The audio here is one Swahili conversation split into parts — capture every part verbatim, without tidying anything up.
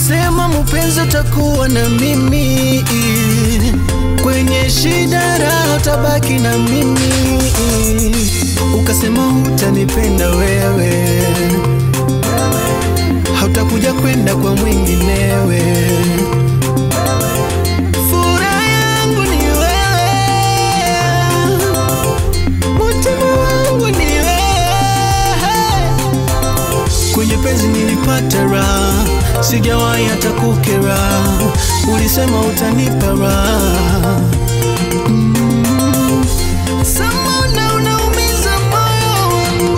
Ukasema mpenzi utakuwa na mimi, kwenye shida raha utabaki na mimi. Ukasema hutanipenda wewe, hautakuja kwenda kwa mwinginewe. Furaha yangu ni wewe, mutima wangu ni wewe. Kwenye penzi nilipata raha, sijawahi hata kukera. Ulisema utanipa raha. mm. Samona unaumiza moyo wangu.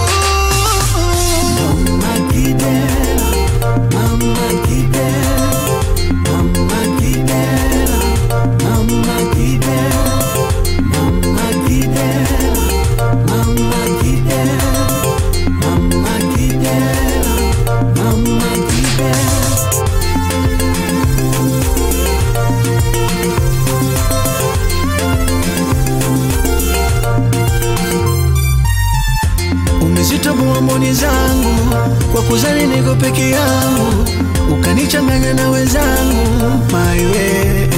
Mama Kidera, Mama Kidera, Mama Kidera, Mama Kidera, Mama Kidera, Mama Kidera, Mama Kidera, Mama Kidera. Umezitambua mboni zangu, kwa kuzani niko peke yangu, ukanichanganya na wenzangu. My way,